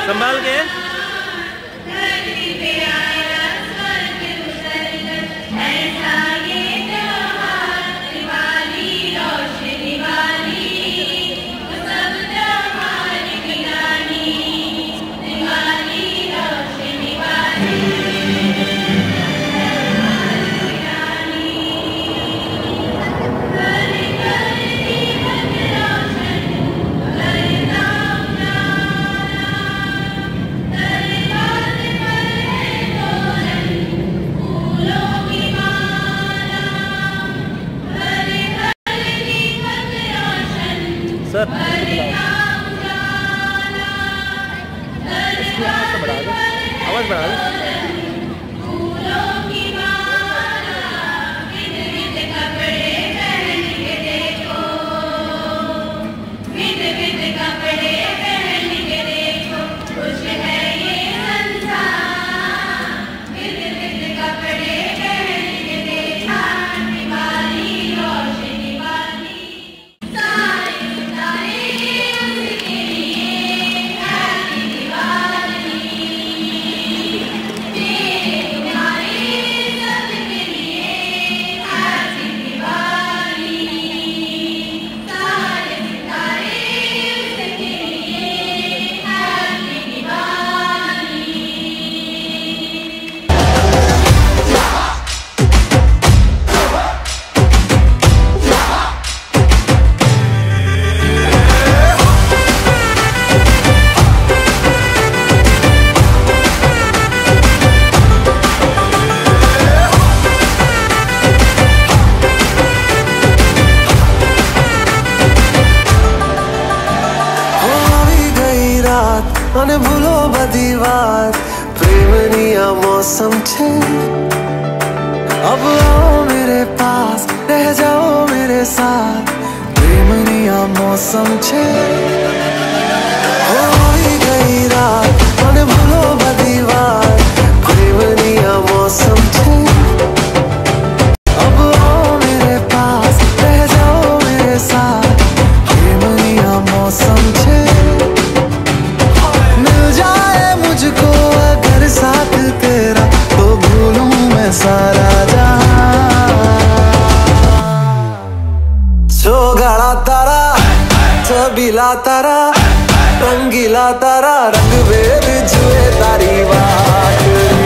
संभाल के। सर आवाज बढ़ा दो। અને ભૂલો બધી વાત પ્રેમની આ મૌસમ છે अब आओ मेरे पास रह जाओ मेरे साथ प्रेमनी आ मौसम छे होई गई रात અને ભૂલો બધી વાત પ્રેમની આ मौसम छे अब आओ मेरे पास रह जाओ मेरे साथ प्रेमनी आ मौसम छे मिल जाए मुझको अगर साथ तेरा तो भूलूं मैं सारा चौगाड़ा तारा छबीला तारा रंगीला तारा रंग वेद जुए तारी बात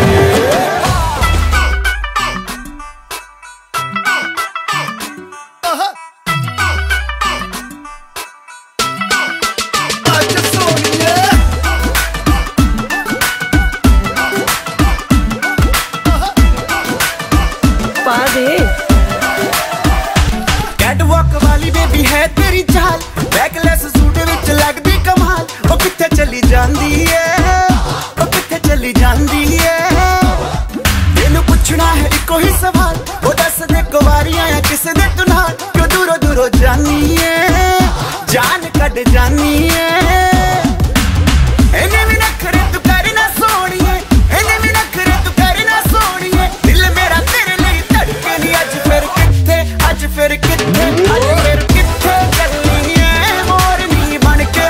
कैटवॉक वाली बेबी है तेरी चाल बैकलेस सूट विच लगदी कमाल ओ किथे चली जांदी है ओ किथे चली जांदी है तेनू पूछना है इको ही सवाल ओ दस दे कुवारियां या किस दे तू नाल क्यों दूरों दूरों जानी है जान कट जानी है एने भी नखरे तू कर ना सोनिए एने भी नखरे तू कर ना सोनिए दिल मेरा तेरे लिए धड़के नी आज फिर किथे आज फिर किथे आज फिर किथे चलनी है मोरनी बन के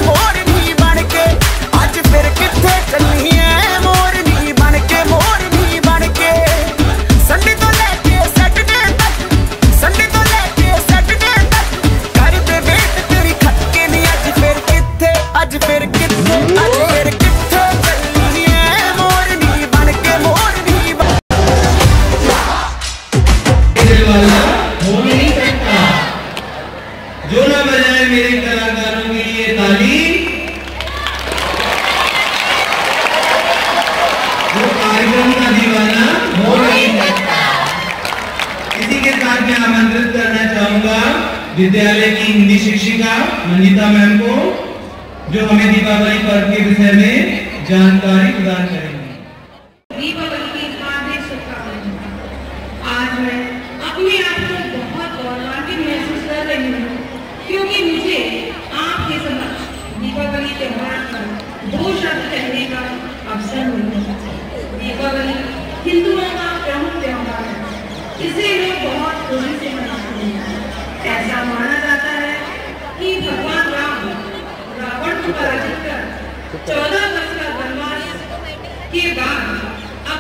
आज फिर किथे चलनी है मोरनी बन के संडे तो लेके सैटरडे तक कर दे वेट तेरी खटके नी आज फिर किथे आज फिर किथे चलनी है मोरनी बन के जो ना बजाए मेरे कलाकारों के लिए ताली जो कार्यक्रम का दीवाना हो नहीं सकता। इसी के साथ मैं आमंत्रित करना चाहूंगा विद्यालय की हिंदी शिक्षिका मंजीता मैम को जो हमें दीपावली पर्व के विषय में जानकारी प्रदान करेंगी। दीपावली की हार्दिक शुभकामनाएं। आज मैं अपने आप को बहुत गौरवान्वित महसूस कर रही हूँ क्योंकि मुझे आपके समक्ष दीपावली त्योहार पर दो शब्द कहने का अवसर मिला। दीपावली हिंदुओं का प्रमुख त्योहार है। इसे लोग बहुत खुशी से मनाते हैं। ऐसा माना जाता है कि भगवान राम रावण को पराजित कर 14 वर्ष का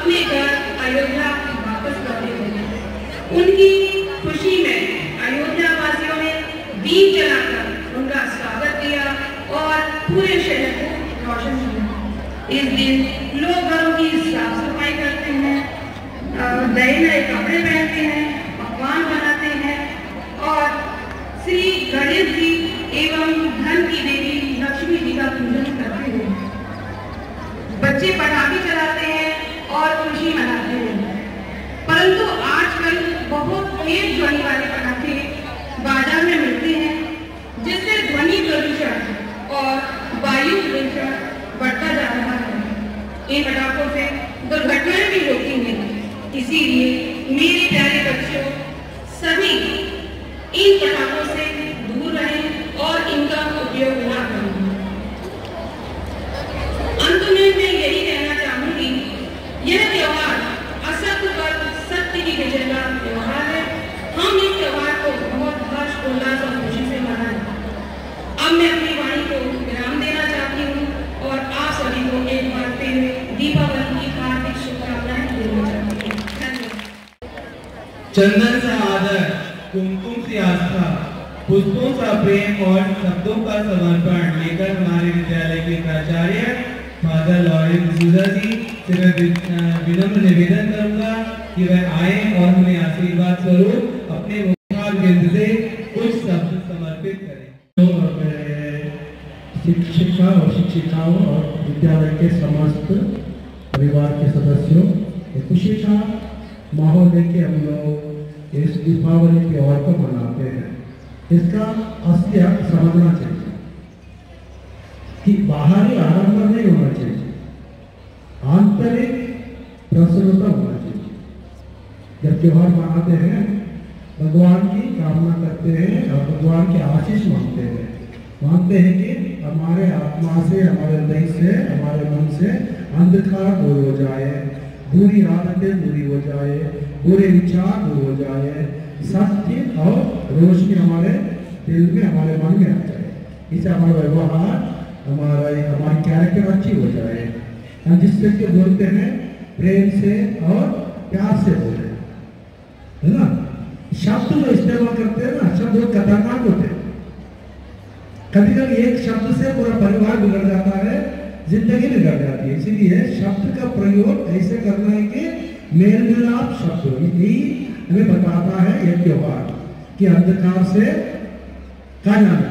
अपने घर अयोध्या वापस लौटे थे। उनकी खुशी में अयोध्या वासियों ने दीप जलाकर उनका स्वागत किया और पूरे शहर को रोशन किया। इस दिन लोग घरों की साफ सफाई करते हैं, नए नए कपड़े पहनते हैं, पकवान बनाते हैं और श्री गणेश जी एवं धन की देवी लक्ष्मी जी का पूजन करते हैं। बच्चे पटाखे चलाते हैं और खुशी मनाते हैं। परंतु आजकल बहुत तेज ध्वनि वाले पटाखे बाजार में मिलते हैं, जिससे ध्वनि प्रदूषण और वायु प्रदूषण बढ़ता जा रहा है। इन पटाखों से दुर्घटनाएं भी होती हैं। इसीलिए मेरे प्यारे बच्चों, सभी इन पटाखों से दूर रहें और इनका उपयोग न करें। अंत में मैं यही कहना चाहूंगी, यह त्योहार असत्य पर सत्य की विजय का त्योहार है। हम इस त्योहार को बहुत हर्ष उल्लास और खुशी से मनाएं। अब मैं अपनी वाणी को विराम देना चाहती हूँ और आप सभी को एक बार फिर दीपावली की हार्दिक शुभकामनाएं देना चाहती हूँ। चंदन सा आदर, कुमकुम सी आस्था, पुष्पों सा प्रेम और शब्दों का समर्पण लेकर हमारे विद्यालय के प्राचार्य फादर लॉरेंस जी से मैं विनम्र निवेदन करूंगा कि वह आए और हमें आशीर्वाद स्वरूप अपने मुखारबिंद से कुछ शब्द समर्पित करें। शिक्षिका और शिक्षिकाओं और विद्यालय के समस्त परिवार के सदस्यों, खुशी का माहौल लेके हम लोग इस दीपावली त्योहार को मनाते हैं। इसका असली अर्थ समझना चाहिए कि बाहरी आडंबर नहीं होना चाहिए, आंतरिक प्रसन्नता होना चाहिए। जब त्योहार मनाते हैं, भगवान की कामना करते हैं और भगवान की आशीष मांगते हैं कि हमारे आत्मा से, हमारे हृदय से, हमारे मन से अंधकार दूर हो जाए, बुरी आदतें दूरी हो जाए, बुरे विचार दूर हो जाए, सत्य और रोशनी हमारे दिल में, हमारे मन में आ जाए। इससे हमारा व्यवहार, हमारी कैरेक्टर अच्छी हो जाए। हम जिससे के बोलते हैं प्रेम से और प्यार से बोले, है ना। शब्द जो इस्तेमाल करते हैं ना, शब्द बहुत खतरनाक होते हैं। कभी कभी एक शब्द से पूरा परिवार बिगड़ जाता है, जिंदगी बिगड़ जाती है। इसलिए शब्द का प्रयोग ऐसे करना है कि मेल मिलाप शब्द हो। यही हमें बताता है यह त्योहार कि अंधकार से क्या जाना,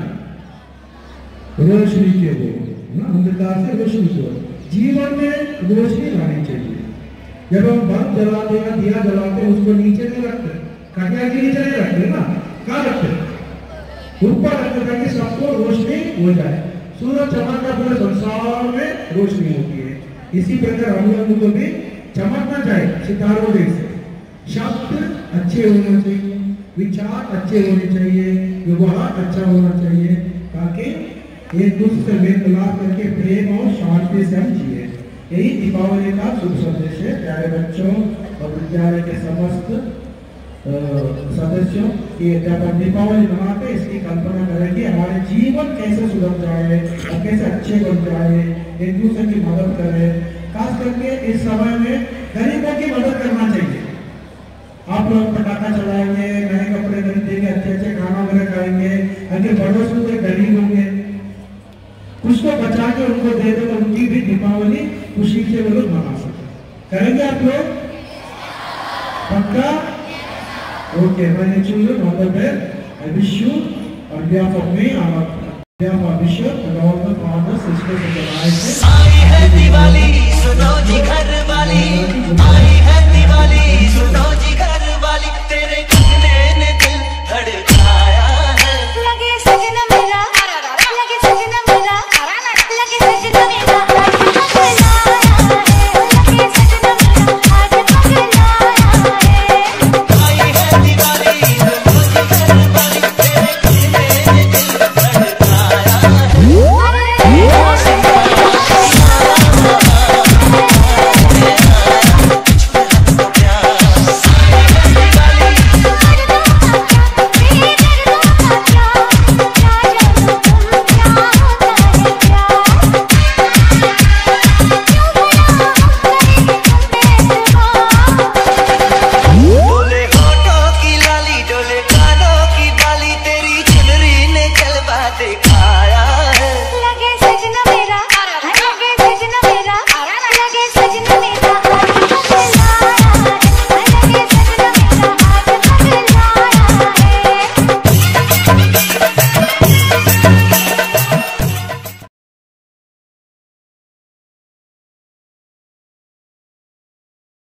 रोशनी के वो ना, अंधकार से रोशनी की ओर। जीवन में रोशनी लानी चाहिए। जब हम बल्ब जलाते हैं, दिया जलाते हैं, उसको नीचे नहीं रखते, काटिया के नीचे नहीं रखते ना, कहाँ रखते, ऊपर रखते ताकि सबको रोशनी हो जाए। सूरज चमकता पूरे संसार में रोशनी होती है। इसी प्रकार हम लोगों को भी चमकना चाहिए सितारों जैसे। शब्द अच्छे होना चाहिए, विचार अच्छे होने चाहिए, व्यवहार अच्छा होना चाहिए, ताकि एक दूसरे से मेल मिलाप करके प्रेम और शांति से हम जिए। यही दीपावली का शुभ संदेश है। प्यारे बच्चों और विद्यालय के समस्त सदस्यों, कि जब हम दीपावली मनाते इसकी कल्पना करें कि हमारे जीवन कैसे सुधर जाए और कैसे अच्छे बन जाए, एक दूसरे की मदद करें। खास करके इस समय में गरीबों की मदद करना चाहिए। आप लोग पटाखा चलाएंगे, नए कपड़े खरीदेंगे, अच्छे अच्छे खाना वगैरह खाएंगे, अगर पड़ोस में गरीब होंगे कुछ तो बचा के उनको दे दो, तो उनकी भी दीपावली खुशी से वो लोग मना सकते। करेंगे आप लोग? पक्का? Okay, my children, all the best. I wish you, on behalf of me, on behalf of Bishop, and all the fathers, sisters, and the wives. आई है दिवाली, सुनो जी